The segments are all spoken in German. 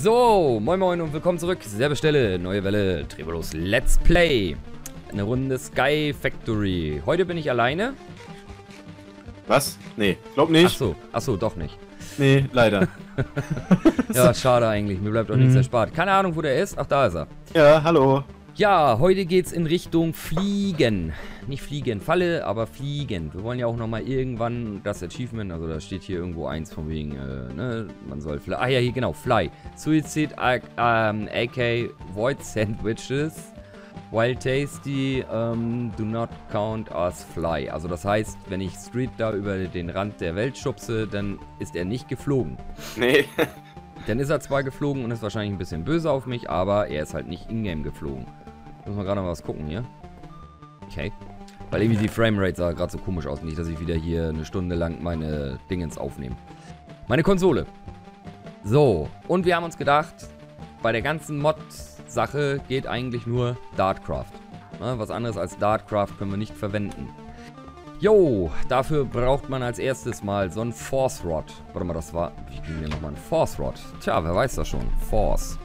So, moin moin und willkommen zurück. Selbe Stelle, neue Welle, Trevolos Let's Play. Eine Runde Sky Factory. Heute bin ich alleine. Was? Nee, glaub nicht. Achso, doch nicht. Nee, leider. Ja, schade eigentlich. Mir bleibt auch nichts erspart. Keine Ahnung, wo der ist. Ach, da ist er. Ja, hallo. Ja, heute geht's in Richtung Fliegen. Nicht Fliegen, Falle, aber Fliegen. Wir wollen ja auch nochmal irgendwann das Achievement, also da steht hier irgendwo eins von wegen, ne, man soll fly. Ah ja, hier genau, Fly. Suicide, AK, Void Sandwiches, while tasty, do not count as fly. Also das heißt, wenn ich Street da über den Rand der Welt schubse, dann ist er nicht geflogen. Nee. Dann ist er zwar geflogen und ist wahrscheinlich ein bisschen böse auf mich, aber er ist halt nicht in-game geflogen. Muss man gerade mal was gucken hier. Okay. Weil irgendwie die Framerate sah gerade so komisch aus. Nicht, dass ich wieder hier eine Stunde lang meine Dingens aufnehme. Meine Konsole. So. Und wir haben uns gedacht, bei der ganzen Mod-Sache geht eigentlich nur Dartcraft. Ne, was anderes als Dartcraft können wir nicht verwenden. Jo, dafür braucht man als erstes mal so ein Force Rod. Warte mal, das war... Wie ging denn nochmal ein Force Rod? Tja, wer weiß das schon? Force.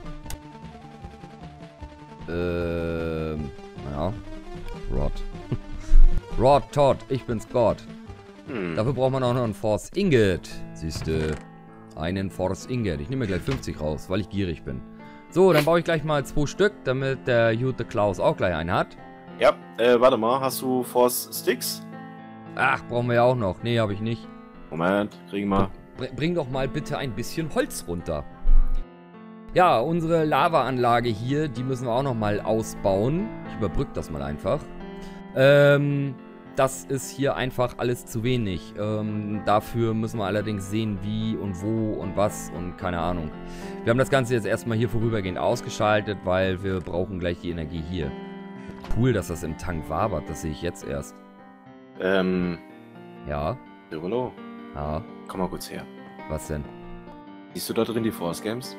Ja. Rod. Rod Todd, ich bin's Gott. Dafür braucht man auch noch einen Force Ingot. Siehste, einen Force Ingot. Ich nehme mir gleich 50 raus, weil ich gierig bin. So, dann baue ich gleich mal 2 Stück, damit der Jute Klaus auch gleich einen hat. Ja, warte mal, hast du Force Sticks? Ach, brauchen wir ja auch noch. Nee, habe ich nicht. Moment, kriegen wir. Bring doch mal bitte ein bisschen Holz runter. Ja, unsere Lava-Anlage hier, die müssen wir auch noch mal ausbauen. Ich überbrücke das mal einfach. Das ist hier einfach alles zu wenig. Dafür müssen wir allerdings sehen, wie und wo und was und keine Ahnung. Wir haben das Ganze jetzt erstmal hier vorübergehend ausgeschaltet, weil wir brauchen gleich die Energie hier. Cool, dass das im Tank wabert, das sehe ich jetzt erst. Ja. Trivolo, Ja. komm mal kurz her. Was denn? Siehst du da drin die Force Games?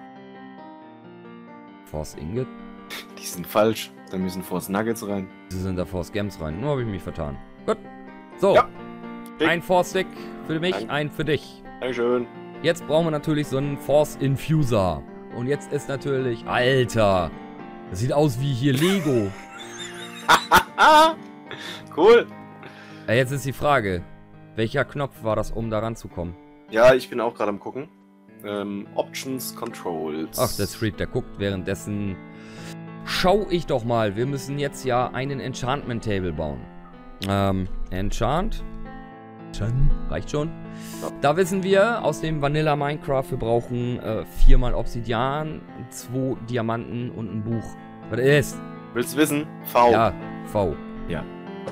Force Ingot? Die sind falsch. Da müssen Force Nuggets rein. Sie sind da Force Games rein. Nur habe ich mich vertan. Gut. So. Ja. Ein Force Stick für mich, Danke. ein für dich. Dankeschön. Jetzt brauchen wir natürlich so einen Force Infuser. Und jetzt ist natürlich... Alter. Das sieht aus wie hier Lego. Cool. Jetzt ist die Frage. Welcher Knopf war das, um da ranzukommen? Ja, ich bin auch gerade am gucken. Options, Controls. Ach, der Street, der guckt währenddessen... Schau ich doch mal. Wir müssen jetzt ja einen Enchantment Table bauen. Enchant. Reicht schon. Ja. Da wissen wir aus dem Vanilla Minecraft, wir brauchen 4 mal Obsidian, 2 Diamanten und ein Buch. Was ist? Willst du wissen? V. Ja, V. Ja.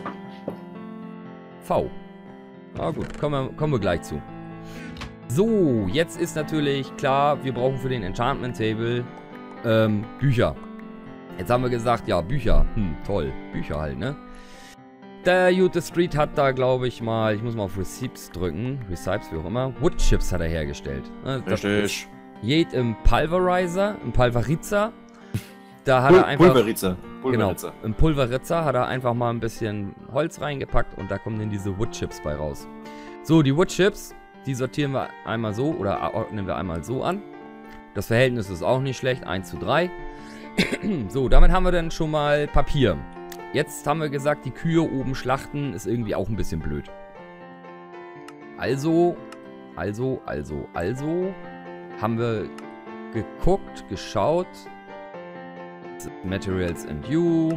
V. Na gut, kommen wir gleich zu. So, jetzt ist natürlich klar, wir brauchen für den Enchantment Table Bücher. Jetzt haben wir gesagt, ja, Bücher. Toll. Bücher halt, ne? Der Jute Street hat da, glaube ich mal, ich muss mal auf Recipes drücken. Recipes, wie auch immer. Woodchips hat er hergestellt. Ne? Richtig. Jed im Pulverizer, im Pulverizer. Da hat er einfach... Pulverizer. Genau, im Pulverizer hat er einfach mal ein bisschen Holz reingepackt und da kommen dann diese Woodchips bei raus. So, die Woodchips, die sortieren wir einmal so oder ordnen wir einmal so an. Das Verhältnis ist auch nicht schlecht, 1:3. So, damit haben wir dann schon mal Papier. Jetzt haben wir gesagt, die Kühe oben schlachten ist irgendwie auch ein bisschen blöd. Also haben wir geguckt, geschaut. Materials and You.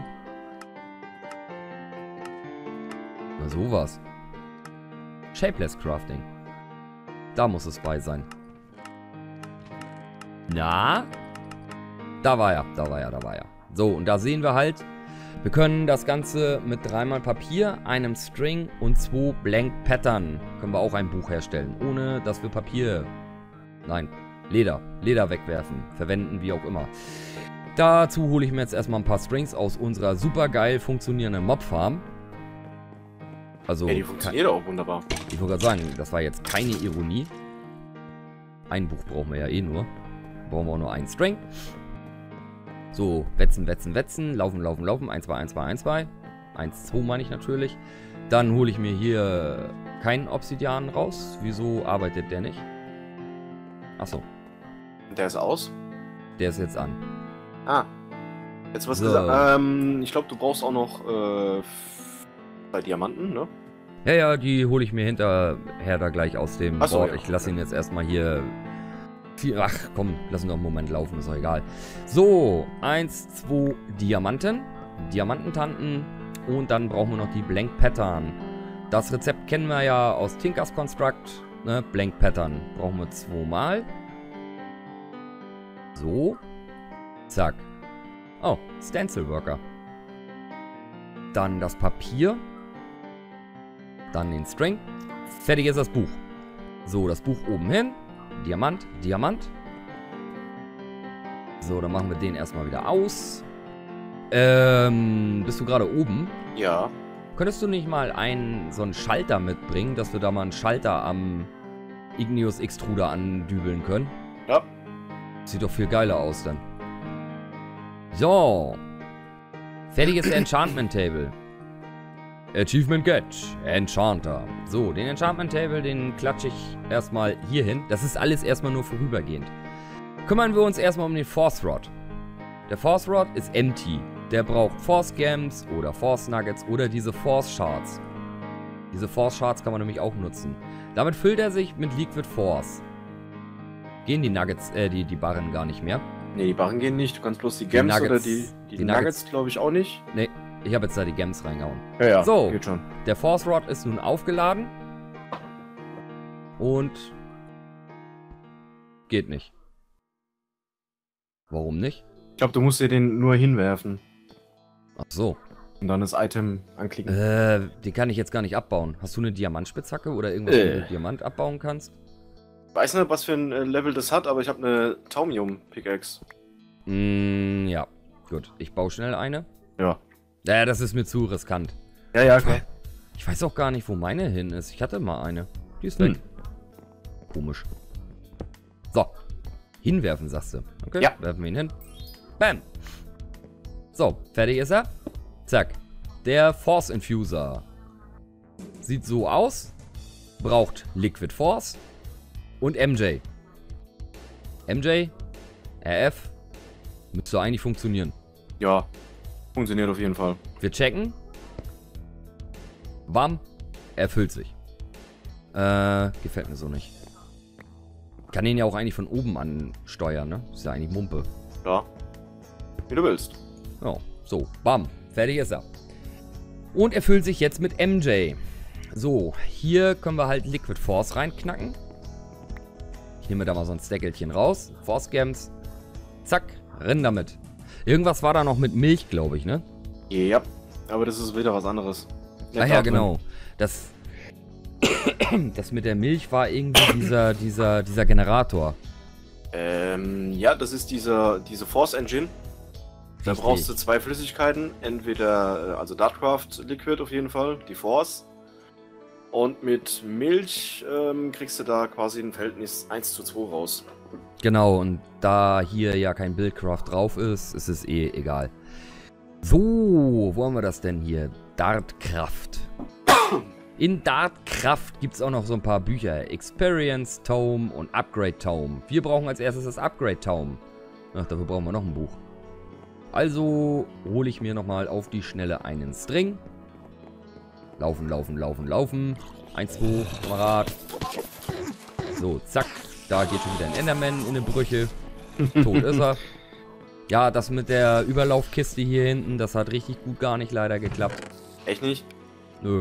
Na sowas. Shapeless Crafting. Da muss es bei sein. Na? Da war er. So, und da sehen wir halt, wir können das Ganze mit 3 Papier, einem String und 2 Blank Pattern können wir auch ein Buch herstellen, ohne dass wir Leder wegwerfen, verwenden, wie auch immer. Dazu hole ich mir jetzt erstmal ein paar Strings aus unserer super geil funktionierenden Mob-Farm. Also, Ja, die funktioniert auch wunderbar. ich wollte gerade sagen, das war jetzt keine Ironie. Ein Buch brauchen wir ja eh nur. Brauchen wir auch nur einen String. So, wetzen. Laufen. 1, 2, 1, 2, 1, 2. 1, 2 meine ich natürlich. Dann hole ich mir hier keinen Obsidian raus. Wieso arbeitet der nicht? Achso. Der ist aus? Der ist jetzt an. Ah. Jetzt was So. gesagt. Ich glaube, du brauchst auch noch bei Diamanten, ne? Ja, die hole ich mir hinterher da gleich aus dem Ach so, Board. ja. Ich lasse ihn jetzt erstmal hier... Ach komm, lass ihn doch einen Moment laufen, ist doch egal. So, 1, 2 Diamanten. Diamantentanten. Und dann brauchen wir noch die Blank Pattern. Das Rezept kennen wir ja aus Tinkers Construct. Ne? Blank Pattern brauchen wir 2 Mal. So. Zack. Oh, Stencil Worker. Dann das Papier. Dann den String. Fertig ist das Buch. So, das Buch oben hin. Diamant, Diamant. So, dann machen wir den erstmal wieder aus. Bist du gerade oben? Ja. Könntest du nicht mal so einen Schalter mitbringen, dass wir da mal einen Schalter am Igneous Extruder andübeln können? Ja. Sieht doch viel geiler aus dann. So. Fertig ist der Enchantment Table. Achievement Get. Enchanter. So, den Enchantment Table, den klatsche ich erstmal hier hin. Das ist alles erstmal nur vorübergehend. Kümmern wir uns erstmal um den Force Rod. Der Force Rod ist empty. Der braucht Force Gems oder Force Nuggets oder diese Force Shards. Diese Force Shards kann man nämlich auch nutzen. Damit füllt er sich mit Liquid Force. Gehen die Nuggets, die Barren gar nicht mehr. Ne, die Barren gehen nicht. Du kannst bloß die Gems Nuggets, oder die Nuggets glaube ich auch nicht. Ne, ich habe jetzt da die Gems reingehauen. Ja, So. geht schon. Der Force Rod ist nun aufgeladen. Und geht nicht. Warum nicht? Ich glaube, du musst dir den nur hinwerfen Ach so. und dann das Item anklicken. Die kann ich jetzt gar nicht abbauen. Hast du eine Diamantspitzhacke oder irgendwas, wo du Diamant abbauen kannst? Ich weiß nicht, was für ein Level das hat, aber ich habe eine Taumium-Pickaxe. Ja. Gut, ich baue schnell eine. Ja. Naja, das ist mir zu riskant. Ja, klar. Ich weiß auch gar nicht, wo meine hin ist. Ich hatte mal eine. Die ist weg. Komisch. So. Hinwerfen, sagst du. Okay, Ja. werfen wir ihn hin. Bam. So, fertig ist er. Zack. Der Force Infuser. Sieht so aus. Braucht Liquid Force. Und MJ. MJ. RF. Müsste eigentlich funktionieren. Ja. Funktioniert auf jeden Fall. Wir checken. Bam. Erfüllt sich. Gefällt mir so nicht. Kann den ja auch eigentlich von oben ansteuern, ne? Ist ja eigentlich Mumpe. Ja. Wie du willst. Ja, so. Bam. Fertig ist er. Und erfüllt sich jetzt mit MJ. So. Hier können wir halt Liquid Force reinknacken. Ich nehme da mal so ein Stackelchen raus. Force Gems. Zack. Renn damit. Irgendwas war da noch mit Milch, glaube ich, ne? Ja. Aber das ist wieder was anderes. Ach ja, genau. Das mit der Milch war irgendwie dieser Generator. Ja, das ist diese Force Engine. Da Richtig. brauchst du 2 Flüssigkeiten. Entweder, also Dartcraft Liquid auf jeden Fall, die Force. Und mit Milch kriegst du da quasi ein Verhältnis 1:2 raus. Genau, und da hier ja kein Buildcraft drauf ist, ist es eh egal. So, wo haben wir das denn hier? Dartcraft. In Dartcraft gibt es auch noch so ein paar Bücher. Experience Tome und Upgrade Tome. Wir brauchen als erstes das Upgrade Tome. Ach, dafür brauchen wir noch ein Buch. Also hole ich mir nochmal auf die Schnelle einen String. Laufen, laufen, laufen, laufen. 1, 2, Kamerad. So, zack. Da geht schon wieder ein Enderman in eine Brüche. Tot ist er. Ja, das mit der Überlaufkiste hier hinten, das hat richtig gut gar nicht leider geklappt. Echt nicht? Nö.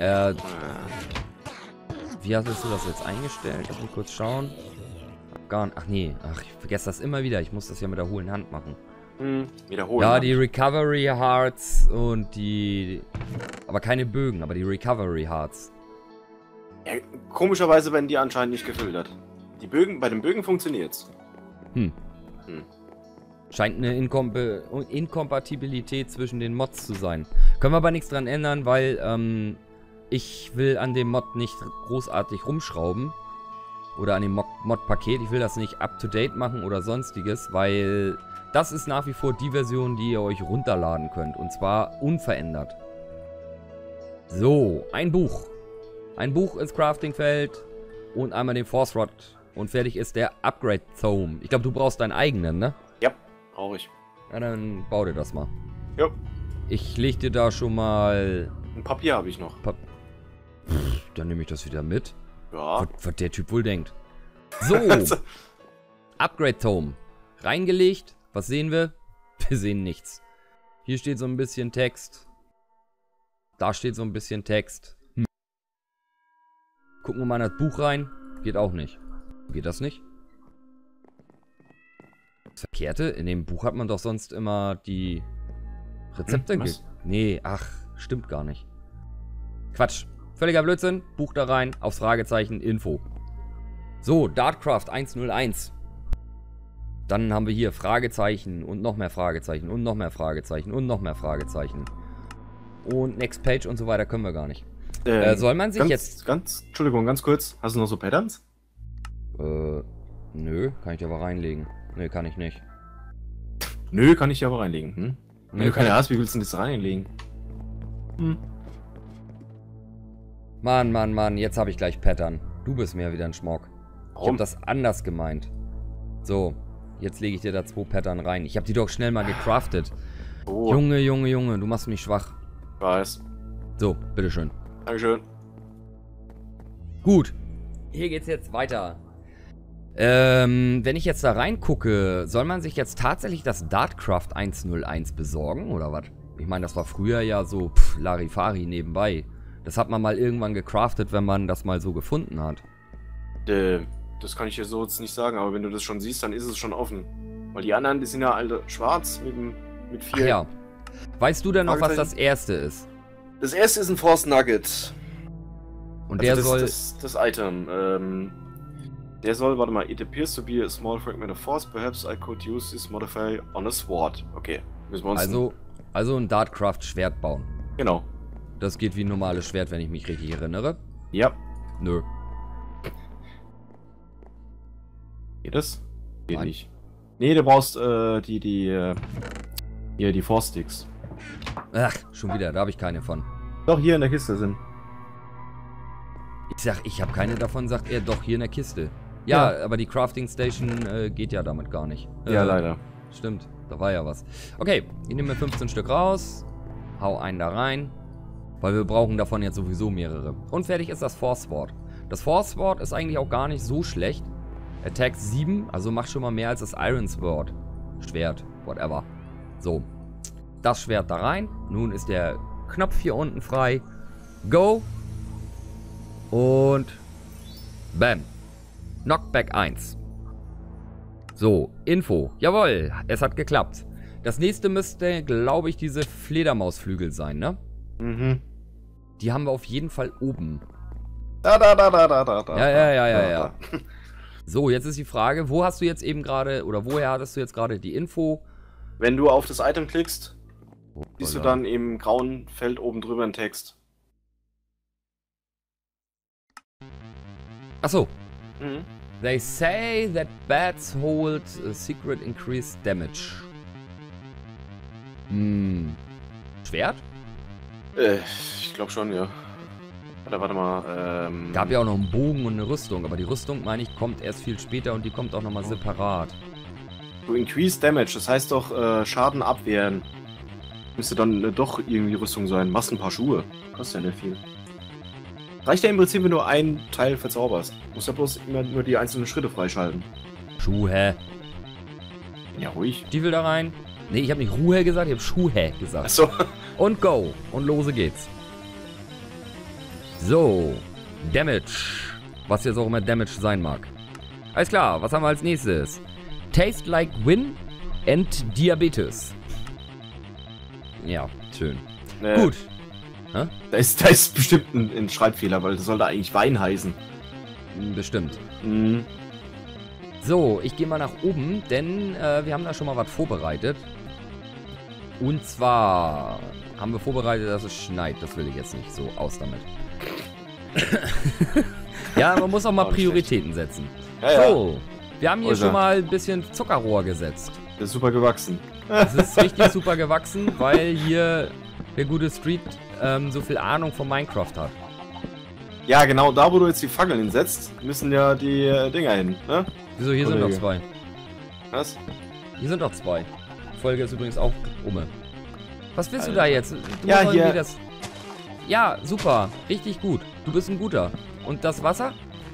Wie hast du das jetzt eingestellt? Lass mich kurz schauen. Ach nee. Ach, ich vergesse das immer wieder. Ich muss das ja mit der hohlen Hand machen. Wiederholen. Ja, die Recovery Hearts und die... Aber keine Bögen, aber die Recovery Hearts. Ja, komischerweise werden die anscheinend nicht gefiltert. Die Bögen, bei den Bögen funktioniert's. Scheint eine Inkompatibilität zwischen den Mods zu sein. Können wir aber nichts dran ändern, weil ich will an dem Mod nicht großartig rumschrauben. Oder an dem Mod-Paket. Ich will das nicht up-to-date machen oder sonstiges, weil das ist nach wie vor die Version, die ihr euch runterladen könnt. Und zwar unverändert. So, ein Buch. Ein Buch ins Craftingfeld und einmal den Force Rod. Und fertig ist der Upgrade Tome. Ich glaube, du brauchst deinen eigenen, ne? Ja. Brauche ich. Ja, dann bau dir das mal. Jo. Ich leg dir da schon mal... Ein Papier habe ich noch. Dann nehme ich das wieder mit. Ja. Was der Typ wohl denkt. So. Upgrade Tome. Reingelegt. Was sehen wir? Wir sehen nichts. Hier steht so ein bisschen Text. Da steht so ein bisschen Text. Gucken wir mal in das Buch rein. Geht auch nicht. Geht das nicht? Das Verkehrte? In dem Buch hat man doch sonst immer die Rezepte. Nee, ach, stimmt gar nicht. Quatsch. Völliger Blödsinn. Buch da rein. Aufs Fragezeichen. Info. So, Dartcraft 101. Dann haben wir hier Fragezeichen und noch mehr Fragezeichen und noch mehr Fragezeichen und noch mehr Fragezeichen. Und Next Page und so weiter können wir gar nicht. Soll man sich Entschuldigung, ganz kurz. Hast du noch so Patterns? Nö, kann ich aber reinlegen. Nö, kann ich nicht. Nö, kann ich aber reinlegen. Hm? Wenn Nö, du keine hast, wie willst du denn das reinlegen? Hm. Mann, jetzt habe ich gleich Pattern. Du bist mir wieder ein Schmock. Ich Warum? habe das anders gemeint. So, jetzt lege ich dir da 2 Pattern rein. Ich habe die doch schnell mal gecraftet. Oh, Junge, du machst mich schwach. ich weiß. So, bitteschön. Dankeschön. Gut, hier geht's jetzt weiter. Wenn ich jetzt da reingucke, soll man sich jetzt tatsächlich das Dartcraft 101 besorgen, oder was? Ich meine, das war früher ja so Larifari nebenbei. Das hat man mal irgendwann gecraftet, wenn man das mal so gefunden hat. Das kann ich dir so jetzt nicht sagen, aber wenn du das schon siehst, dann ist es schon offen. Weil die anderen, die sind ja alle schwarz mit 4. Ach ja. Weißt du denn noch, was das erste ist? Das erste ist ein Force Nugget. Und Also der soll... Das Item. Der soll, warte mal, it appears to be a small fragment of force. Perhaps I could use this modifier on a sword. Okay, müssen wir uns... Also ein Dartcraft-Schwert bauen. Genau. Das geht wie ein normales Schwert, wenn ich mich richtig erinnere. Ja. Nö. Geht das? Geht Nein. nicht. Nee, du brauchst die Force Sticks. Ach, schon wieder, da habe ich keine von. Doch, hier in der Kiste sind. Ich sag, ich habe keine davon, sagt er, doch, hier in der Kiste. Ja, aber die Crafting Station geht ja damit gar nicht. Ja, leider. Stimmt, da war ja was. Okay, ich nehme mir 15 Stück raus, hau einen da rein, weil wir brauchen davon jetzt sowieso mehrere. Und fertig ist das Force Sword. Das Force Sword ist eigentlich auch gar nicht so schlecht. Attack 7, also macht schon mal mehr als das Iron Sword. Schwert, whatever. So, das Schwert da rein. Nun ist der Knopf hier unten frei. Go. Und bam. Knockback 1. So, Info. Jawohl, es hat geklappt. Das nächste müsste, glaube ich, diese Fledermausflügel sein, ne? Mhm. Die haben wir auf jeden Fall oben. Da. Ja. So, jetzt ist die Frage, wo hast du jetzt eben gerade, oder woher hattest du jetzt gerade die Info? Wenn du auf das Item klickst, siehst du dann im grauen Feld oben drüber einen Text. Achso. Mhm. They say that bats hold a secret increased damage. Schwert? Ich glaube schon, ja. Warte mal. Gab ja auch noch einen Bogen und eine Rüstung, aber die Rüstung, meine ich, kommt erst viel später und die kommt auch nochmal separat. Du increase damage, das heißt doch Schaden abwehren. Müsste dann doch irgendwie Rüstung sein. Machst ein paar Schuhe. Kostet ja nicht viel. Reicht ja im Prinzip, wenn du einen Teil verzauberst. Musst ja bloß immer nur die einzelnen Schritte freischalten. Schuhe. Ja, ruhig. Stiefel da rein. Nee, ich habe nicht Ruhe gesagt, ich habe Schuhe gesagt. Achso. Und go. Und lose geht's. So. Damage. Was jetzt auch immer Damage sein mag. Alles klar, was haben wir als nächstes? Taste like Win and Diabetes. Ja, schön. Gut. Da ist bestimmt ein Schreibfehler, weil das sollte eigentlich Wein heißen. Bestimmt. Mhm. So, ich gehe mal nach oben, denn wir haben da schon mal was vorbereitet. Und zwar haben wir vorbereitet, dass es schneit. Das will ich jetzt nicht. So, aus damit. Ja, man muss auch mal Prioritäten setzen. Ja, so, wir haben hier schon mal ein bisschen Zuckerrohr gesetzt. Das ist super gewachsen. Das ist richtig super gewachsen, weil hier der gute Street so viel Ahnung von Minecraft hat. Ja, genau, da wo du jetzt die Fackeln hinsetzt, müssen ja die Dinger hin, ne? Wieso, hier sind noch 2. Was? Hier sind doch 2. Folge ist übrigens auch um. Was willst du Alter. da jetzt? Du Ja, musst irgendwie hier. das... Ja, super. Richtig gut. Du bist ein guter. Und das Wasser?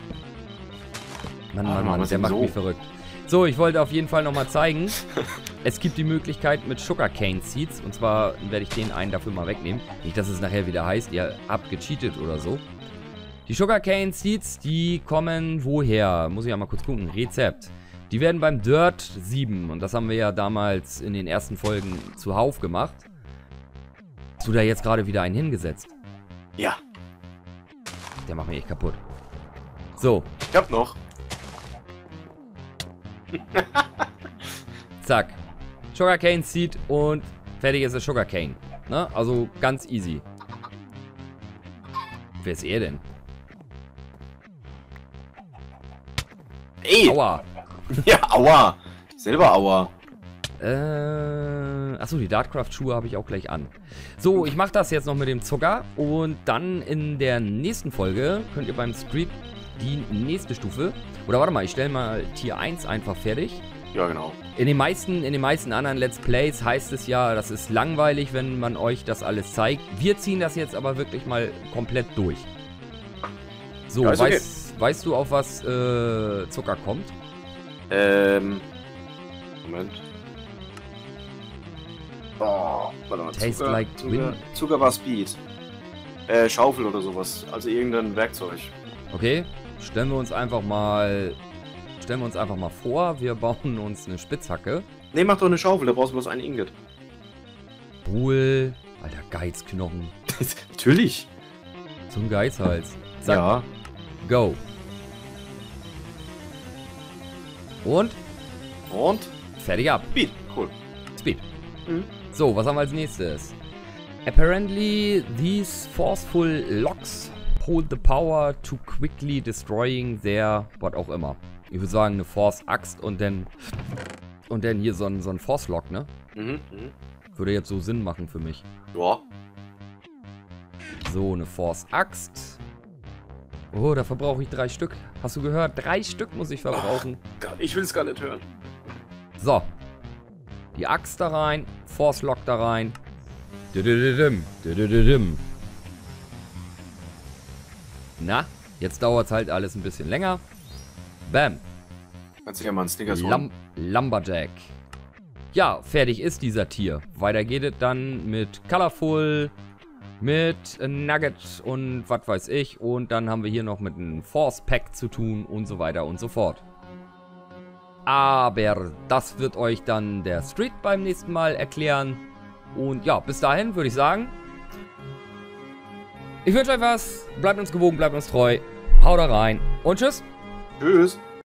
Mann, Ah, Mann, Mann, was der denn macht so? mich verrückt. So, ich wollte auf jeden Fall nochmal zeigen, es gibt die Möglichkeit mit Sugarcane Seeds. Und zwar werde ich den einen dafür mal wegnehmen. Nicht, dass es nachher wieder heißt, ihr habt gecheatet oder so. Die Sugarcane Seeds, die kommen woher? Muss ich ja mal kurz gucken. Rezept. Die werden beim Dirt 7. Und das haben wir ja damals in den ersten Folgen zuhauf gemacht. Hast du da jetzt gerade wieder einen hingesetzt? Ja. Der macht mich echt kaputt. So, Ich hab noch. zack. Sugarcane Seed und fertig ist der Sugarcane. Ne? Also ganz easy. Wer ist er denn? Ey! Aua. Ja, aua! Selber aua. Achso, die Dartcraft-Schuhe habe ich auch gleich an. So, ich mache das jetzt noch mit dem Zucker. Und dann in der nächsten Folge könnt ihr beim Street die nächste Stufe... Oder warte mal, ich stelle mal Tier 1 einfach fertig. Ja, genau. In den meisten anderen Let's Plays heißt es ja, das ist langweilig, wenn man euch das alles zeigt. Wir ziehen das jetzt aber wirklich mal komplett durch. So, Ja, ist okay. weißt du, auf was Zucker kommt? Moment. Oh, warte mal. Taste like twin. Zucker war Speed. Schaufel oder sowas. Also irgendein Werkzeug. Okay, stellen wir uns einfach mal vor, wir bauen uns eine Spitzhacke. Ne, mach doch eine Schaufel, da brauchst du bloß ein Ingot. Bull, alter Geizknochen. Natürlich. Zum Geizhals. Zack, Ja. go. Und Und? fertig ab. Speed. Cool. Speed. Mhm. So, was haben wir als nächstes? Apparently, these forceful locks hold the power to quickly destroying their, was auch immer. Ich würde sagen, eine Force-Axt und dann hier so ein Force-Lock, ne? Mhm. Mhm. Würde jetzt so Sinn machen für mich. Ja. So, eine Force-Axt. Oh, da verbrauche ich 3 Stück. Hast du gehört? 3 Stück muss ich verbrauchen. Gott, ich will es gar nicht hören. So. Die Axt da rein. Force-Lock da rein. Didididim, didididim. Na, jetzt dauert es halt alles ein bisschen länger. Bam. Kannst du ja mal einen Snickers holen. Lumberjack. Ja, fertig ist dieser Tier. Weiter geht es dann mit Colorful, mit Nugget und was weiß ich. Und dann haben wir hier noch mit einem Force Pack zu tun und so weiter und so fort. Aber das wird euch dann der Street beim nächsten Mal erklären. Und ja, bis dahin würde ich sagen, ich wünsche euch was. Bleibt uns gewogen, bleibt uns treu. Haut da rein und tschüss. Tschüss.